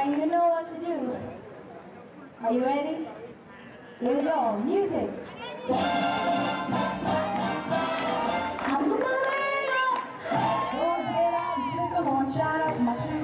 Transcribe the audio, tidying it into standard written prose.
Now you know what to do. Are you ready? Here we go. Music. I'm the Marion. Don't get out and stick 'em on, shut up my shoes.